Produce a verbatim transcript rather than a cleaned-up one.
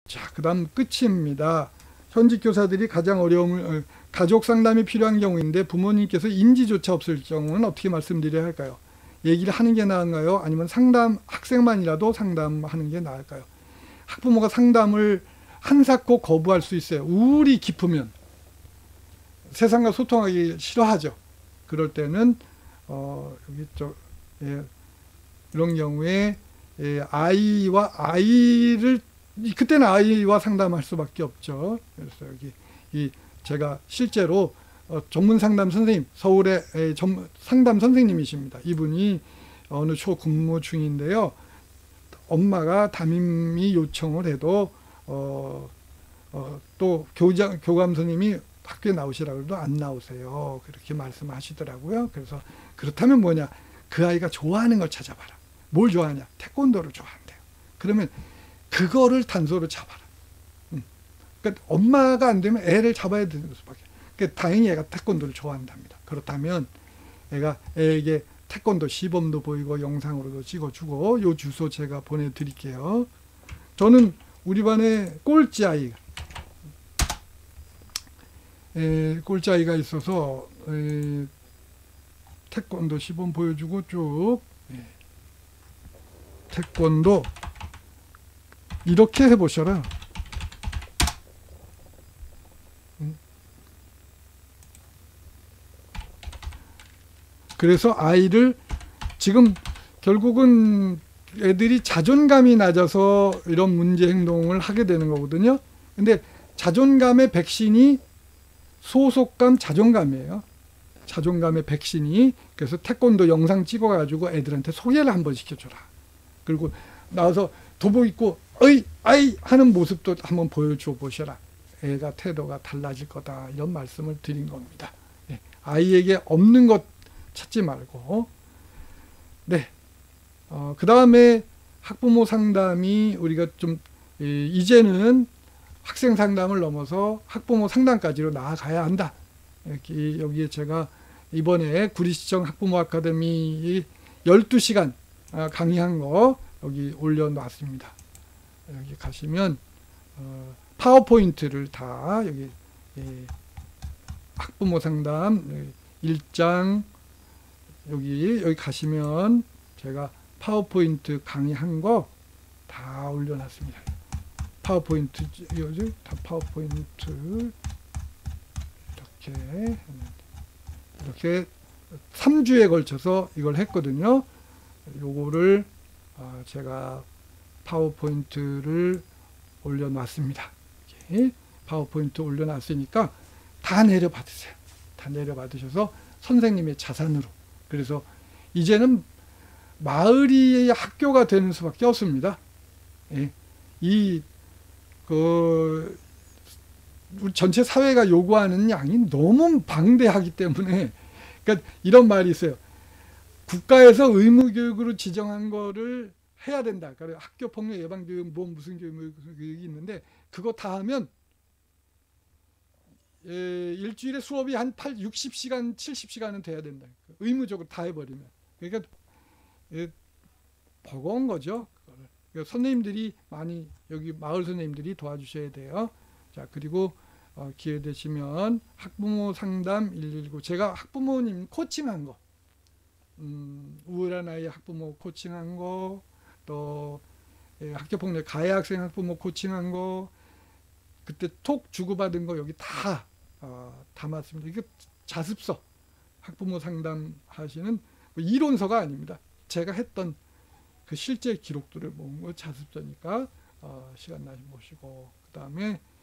자, 그 다음 끝입니다. 현직 교사들이 가장 어려움을, 가족 상담이 필요한 경우인데 부모님께서 인지조차 없을 경우는 어떻게 말씀드려야 할까요? 얘기를 하는 게 나은가요? 아니면 상담, 학생만이라도 상담하는 게 나을까요? 학부모가 상담을 한사코 거부할 수 있어요. 우울이 깊으면 세상과 소통하기 싫어하죠. 그럴 때는 어, 여기 저 예, 이런 경우에 예, 아이와 아이를 그때는 아이와 상담할 수밖에 없죠. 그래서 여기 이 제가 실제로 어, 전문 상담 선생님, 서울의 에, 전, 상담 선생님이십니다. 이분이 어느 초 근무 중인데요. 엄마가 담임이 요청을 해도 어, 어, 또 교장, 교감 선생님이 학교에 나오시라고 해도 안 나오세요. 그렇게 말씀하시더라고요. 그래서 그렇다면 뭐냐? 그 아이가 좋아하는 걸 찾아봐라. 뭘 좋아하냐? 태권도를 좋아한대요. 그러면 그거를 단서로 잡아라. 음. 그러니까 엄마가 안 되면 애를 잡아야 되는 수밖에. 그러니까 다행히 애가 태권도를 좋아한답니다. 그렇다면 애가 애에게 태권도 시범도 보이고 영상으로도 찍어주고 요 주소 제가 보내드릴게요. 저는 우리 반에 꼴찌 아이, 에, 꼴찌 아이가 있어서 에, 태권도 시범 보여주고 쭉 예. 태권도 이렇게 해보셔라. 음. 그래서 아이를 지금 결국은 애들이 자존감이 낮아서 이런 문제 행동을 하게 되는 거거든요. 근데 자존감의 백신이 소속감 자존감이에요. 자존감의 백신이. 그래서 태권도 영상 찍어가지고 애들한테 소개를 한번 시켜줘라. 그리고 나와서 도복 입고 어이 아이 하는 모습도 한번 보여줘 보셔라. 애가 태도가 달라질 거다. 이런 말씀을 드린 겁니다. 네. 아이에게 없는 것 찾지 말고. 네. 어, 그 다음에 학부모 상담이 우리가 좀 이, 이제는 학생 상담을 넘어서 학부모 상담까지로 나아가야 한다. 여기, 여기에 제가 이번에 구리시청 학부모 아카데미 열두 시간 강의한 거 여기 올려놨습니다. 여기 가시면 어, 파워포인트를 다 여기 예, 학부모 상담 일 장 여기 여기 가시면 제가 파워포인트 강의한 거 다 올려놨습니다. 파워포인트 여기 다 파워포인트 이렇게 이렇게 삼 주에 걸쳐서 이걸 했거든요. 요거를 어, 제가 파워포인트를 올려놨습니다. 이렇게 파워포인트 올려놨으니까 다 내려받으세요. 다 내려받으셔서 선생님의 자산으로. 그래서 이제는 마을이 학교가 되는 수밖에 없습니다. 예. 이, 그, 우리 전체 사회가 요구하는 양이 너무 방대하기 때문에, 그러니까 이런 말이 있어요. 국가에서 의무교육으로 지정한 거를 해야 된다. 그러니까 학교 폭력 예방 교육, 뭐 무슨 교육이 있는데, 그거 다 하면, 예, 일주일에 수업이 한 팔, 육십 시간, 칠십 시간은 돼야 된다. 의무적으로 다 해버리면. 그러니까, 예, 버거운 거죠. 그러니까 선생님들이 많이, 여기 마을 선생님들이 도와주셔야 돼요. 자, 그리고, 어, 기회 되시면 학부모 상담 일일구. 제가 학부모님 코칭한 거, 음, 우울한 아이 학부모 코칭한 거, 또, 예, 학교폭력 가해 학생 학부모 코칭한 거, 그때 톡 주고받은 거 여기 다 어, 담았습니다. 이게 자습서, 학부모 상담하시는 뭐 이론서가 아닙니다. 제가 했던 그 실제 기록들을 모은 거 자습서니까 어, 시간 나시 보시고, 그 다음에